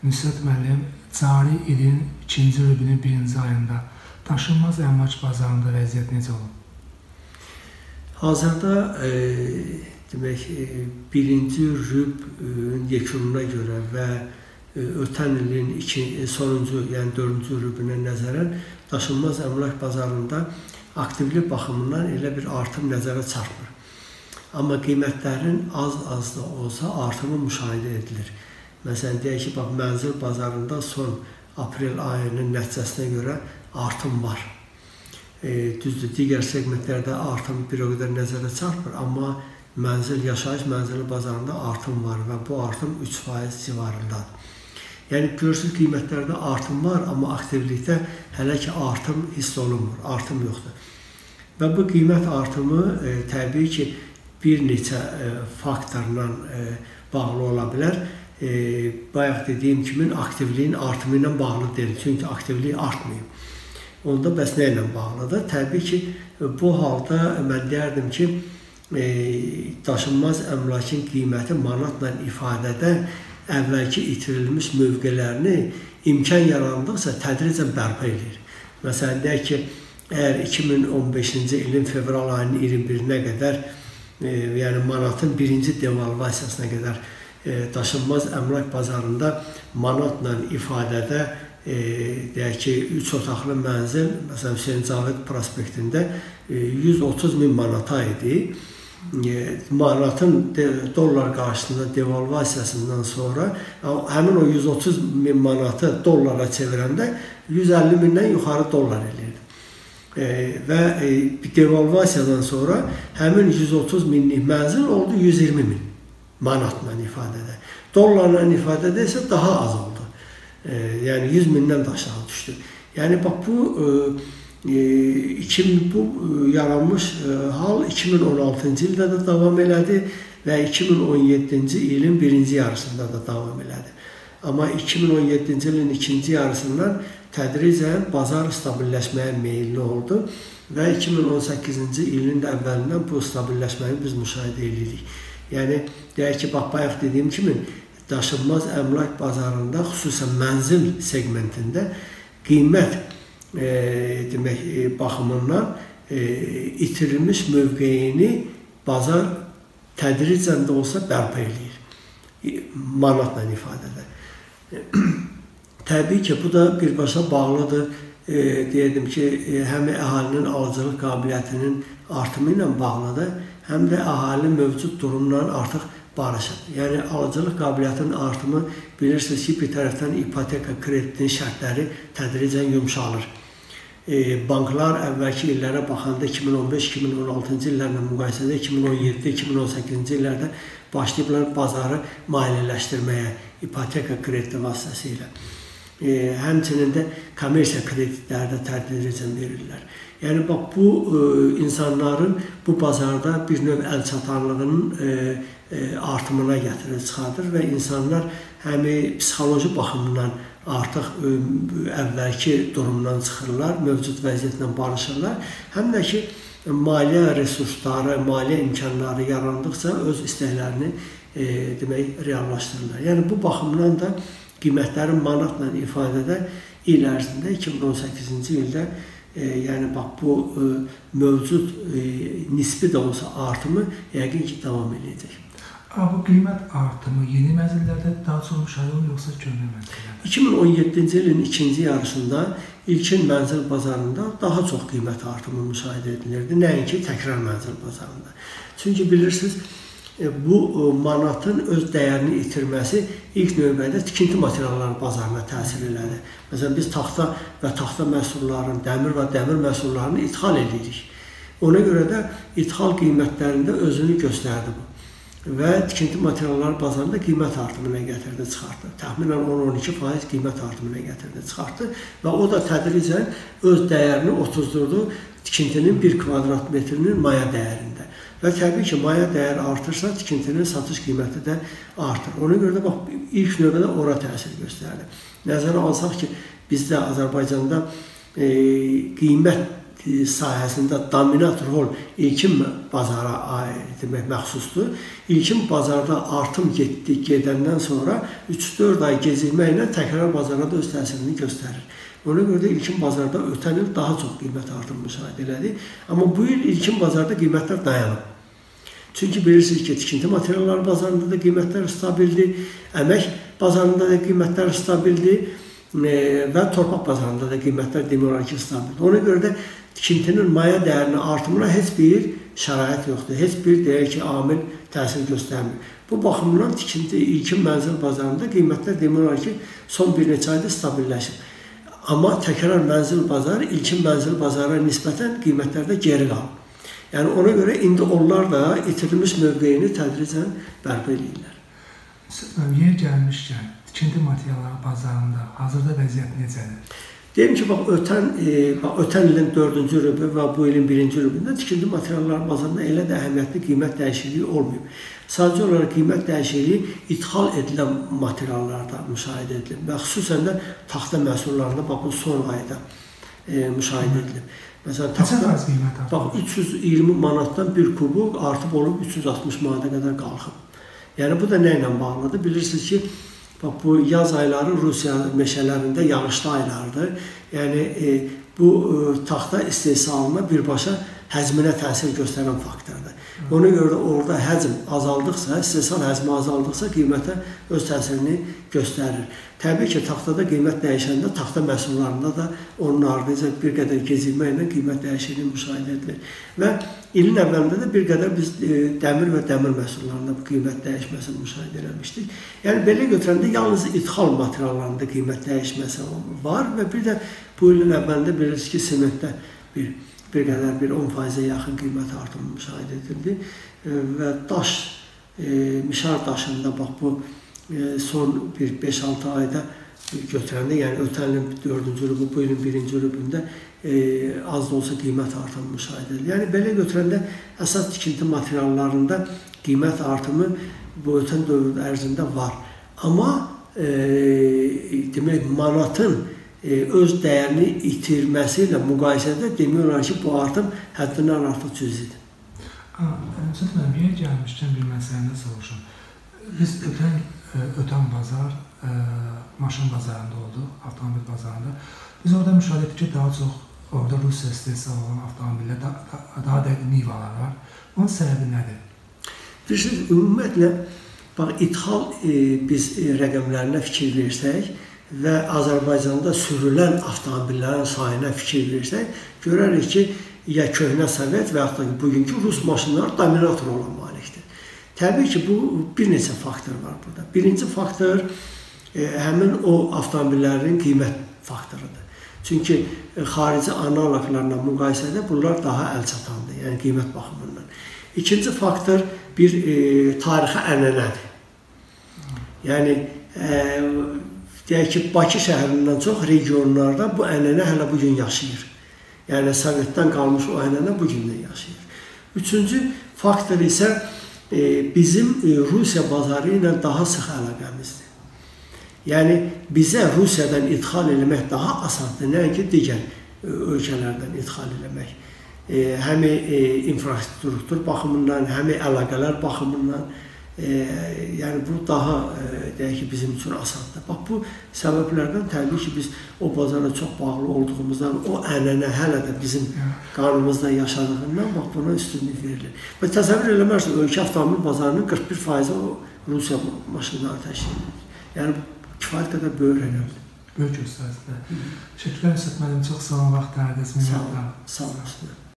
Nüsrət müəllim, cari ilin ikinci rübünün birinci ayında daşınmaz əmlak bazarında vəziyyət necə olub? Hazırda demək, birinci rübün yekununa görə və ötən ilin sonuncu, yəni dördüncü rübünə nəzərən daşınmaz əmlak bazarında aktivlik baxımından elə bir artım nəzərə çarpmır. Amma qiymətlərin az da olsa artımı müşahidə edilir. Məsələn, deyək ki, mənzil bazarında son aprel ayının nəticəsinə görə artım var. Düzdür, digər segmentlərdə artım bir o qədər nəzərə çarpmır, amma yaşayış mənzili bazarında artım var və bu artım 3% civarındadır. Yəni, görürsünüz, qiymətlərdə artım var, amma aktivlikdə hələ ki artım hiss olunmur, artım yoxdur. Və bu qiymət artımı təbii ki, bir neçə faktorla bağlı ola bilər. Bayaq dediyim kimi aktivliyin artımı ilə bağlı deyil, çünki aktivlik artmayıb. Onda bəs nə ilə bağlıdır? Təbii ki, bu halda mən deyərdim ki, daşınmaz əmlakın qiyməti manatla ifadədə əvvəlki itirilmiş mövqələrini imkan yarandıqsa tədricən bərpa edir. Məsələn, deyək ki, əgər 2015-ci ilin fevral ayının 21-nə qədər, yəni manatın birinci devalvasiyasına qədər daşınmaz əmlak bazarında manatla ifadədə deyək ki, 3 otaqlı mənzil, məsələn, Hüseyin Cavid prospektində 130 min manata idi. Manatın dollar qarşısında devalvasiyasından sonra həmin o 130 min manatı dollara çevirəndə 150 mindən yuxarı dollar eləyirdi. Və devalvasiyadan sonra həmin 130 minlik mənzil oldu 120 min manatla ifadədə. Dollarla ifadədə isə daha az oldu. Yəni 100 mindən də aşağı düşdü. Yəni bax bu yaranmış hal 2016-cı ildə də davam elədi və 2017-ci ilin birinci yarısında da davam elədi. Amma 2017-ci ilin ikinci yarısından tədricən bazar stabilləşməyə meyilli oldu və 2018-ci ilin də əvvəlindən bu stabilləşməni biz müşahidə edirik. Yəni, deyək ki, bayaq dediyim kimi, daşınmaz əmlak bazarında, xüsusən mənzil segmentində qiymət baxımından itirilmiş mövqeyini bazar tədricən də olsa bərpa edir, manatla ifadədə. Təbii ki, bu da birbaşa bağlıdır, deyədim ki, həm əhalinin alıcılıq qabiliyyətinin artımı ilə bağlıdır, həm də əhalinin mövcud durumla artıq barışır. Yəni, alıcılıq qabiliyyətinin artımı bilirsiniz ki, bir tərəfdən ipoteka kreditinin şərtləri tədricən yumşalır. Banklar əvvəlki illərə baxanda 2015-2016-cı illərlə müqayisədə 2017-2018-ci illərdə başlayıblar bazarı maliyyələşdirməyə ipoteka krediti vasitəsilə. Həmçinin də kommersiya kreditləri də tədricən verirlər. Yəni, bax, bu insanların bu bazarda bir növ əlçatanlığının artımına gətirir, çıxardır və insanlar həm psixoloji baxımdan artıq əvvəlki durumdan çıxırlar, mövcud vəziyyətlə barışırlar, həm də ki, maliyyə resursları, maliyyə imkanları yarandıqca öz istəklərini reallaşdırırlar. Yəni, bu baxımdan da qiymətlərin manatla ifadədə il ərzində 2018-ci ildə yəni, bax, bu mövcud nisbi də olsa artımı yəqin ki, davam edəcək. Bu qiymət artımı yeni mənzillərdə daha çox müşahidə olunur, yoxsa köhnə mənzillərdə? 2017-ci ilin ikinci yarısında ilkin mənzil bazarında daha çox qiymət artımı müşahidə edilirdi, nəinki təkrar mənzil bazarında. Çünki bilirsiniz, bu manatın öz dəyərini itirməsi ilk növbədə tikinti materialları bazarına təsir elədi. Məsələn, biz taxta və taxta məhsullarını, dəmir və dəmir məhsullarını ithal edirik. Ona görə də ithal qiymətlərində özünü göstərdi bu. Və tikinti materialları bazarında qiymət artımına gətirdi, çıxartdı. Təxminən 10-12% qiymət artımına gətirdi, çıxartdı və o da tədricən öz dəyərini otuzdurdu tikintinin 1 kvadrat metrinin maya dəyərində. Və təbii ki, maya dəyəri artırsa, tikintinin satış qiyməti də artır. Ona görə də bax, ilk növbədə ora təsir göstərdi. Nəzərə alsaq ki, bizdə Azərbaycanda qiymət sahəsində dominant rol ilkin bazara demək məxsusdur. İlkin bazarda artım gedəndən sonra 3-4 ay gecikməklə təkrar bazara da öz təsirini göstərir. Ona görə də ilkin bazarda ötən il daha çox qiymət artımı müşahidə elədi. Amma bu il ilkin bazarda qiymətlər dayanıb. Çünki bilirsiniz ki, tikinti materialları bazarında da qiymətlər stabildir, əmək bazarında da qiymətlər stabildir və torpaq bazarında da qiymətlər demək olar ki, stabildir. Ona görə də tikintinin maya dəyərinin artımına heç bir şərait yoxdur, heç bir deyək ki, amil təsir göstərmir. Bu baxımdan tikinti ilkin mənzil bazarında qiymətlər demək olar ki, son bir neçə ayda stabilləşir. Amma təkrar mənzil bazarı ilkin mənzil bazarına nisbətən qiymətlərdə geri qalır. Yəni ona görə indi onlar da itirilmiş mövqeyini tədricən bərpa edirlər. Yer gəlmişkən, tikinti materialları bazarında hazırda vəziyyət necədir? Deyim ki, ötən ilin 4-cü rübü və bu ilin 1-ci rübündə tikinti materialları bazarında elə də əhəmiyyətli qiymət dəyişikliyi olmayıb. Sadəcə olaraq qiymət dəyişikliyi ithal edilən materiallarda müşahidə edilib və xüsusən də taxta məhsullarında bu son ayda müşahidə edilib. Məsələn, taxta 320 manatdan bir kubuk artıb olub 360 manata qədər qalxıb. Yəni bu da nə ilə bağlıdır? Bilirsiniz ki, bu yaz ayları Rusiya meşələrində yağışlı aylardır. Yəni bu taxta istehsalına birbaşa həzminə təsir göstərən faktordur. Ona görə də orada həcm azaldıqsa, istehsal həcmi azaldıqsa qiymətə öz təsirini göstərir. Təbii ki, taxtada qiymət dəyişəndə taxta məhsullarında da onun ardınca bir qədər gecikməklə qiymət dəyişikliyi müşahidə edilir. Və ilin əvvəlində də bir qədər biz dəmir və dəmir məhsullarında bu qiymət dəyişməsini müşahidə eləmişdik. Yəni belə götürəndə yalnız ithal materiallarında qiymət dəyişməsi var və bir də bu ilin əvvəlində bilirsiniz ki, sementdə bir qədər 10%-ə yaxın qiymət artımı müşahidə edildi və daş, mişar daşında bu son 5-6 ayda götürəndə, yəni ötən ilin 4-cü rübü, bu ilin 1-ci rübündə az da olsa qiymət artımı müşahidə edilir. Yəni belə götürəndə əsas tikinti materiallarında qiymət artımı bu ötən dövr ərzində var. Amma demək, manatın öz dəyərini itirməsi ilə müqayisədə demək olar ki, bu artım həddindən artıq cüzidir. Sözüm, yer gəlmişkən bir məsələni soruşum. Biz ötən bazar maşın bazarında oldu, avtomobil bazarında. Biz orada müşahidə etdik ki, daha çox orada Rusiya istehsal olan avtomobillər, daha dəqiq Nivalar var. Onun səbəbi nədir? Bilirsiniz, ümumiyyətlə, ithal biz rəqəmlərinə fikir versək və Azərbaycanda sürülən avtomobillərin sayına fikir versək, görərik ki, ya köhnə Sovet və yaxud da bugünkü Rus maşınları dominant rola malikdir. Təbii ki, bu bir neçə faktor var burada. Birinci faktor həmin o avtomobillərin qiymət faktorudur. Çünki xarici analoglarla müqayisədə bunlar daha əlçatandır, yəni qiymət baxımından. İkinci faktor bir tarixi ənənədir. Yəni, deyək ki, Bakı şəhərindən çox regionlarda bu ənənə hələ bugün yaşayır. Yəni, Sovetdən qalmış o ənənə bugün də yaşayır. Üçüncü faktor isə bizim Rusiya bazarı ilə daha sıx əlaqəmizdir. Yəni, bizə Rusiyadan idxal eləmək daha asandır, nəinki digər ölkələrdən idxal eləmək. Həm infrastruktur baxımından, həm əlaqələr baxımından, yəni bu daha deyək ki, bizim üçün asandır. Bax, bu səbəblərdən təbii ki, biz o bazara çox bağlı olduğumuzdan, o ənənə hələ də bizim qanımızda yaşadığından bax, buna üstünlük verilir. Və təsəvvür eləmərsiniz, ölkə avtomobil bazarının 41%-i o Rusiya maşınları təşkil edir. Yəni, kifayət qədər böyük rəqəmdir. Böyük göstəricidir. Təşəkkürlər Müsət müəllim, çox sağ olun, vaxt ayırdınız. Sağ olun.